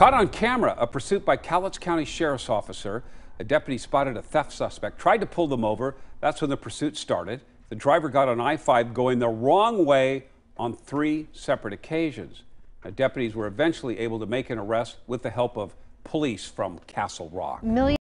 Caught on camera, a pursuit by Cowlitz County Sheriff's officer. A deputy spotted a theft suspect, tried to pull them over. That's when the pursuit started. The driver got on I-5 going the wrong way on 3 separate occasions. Deputies were eventually able to make an arrest with the help of police from Castle Rock.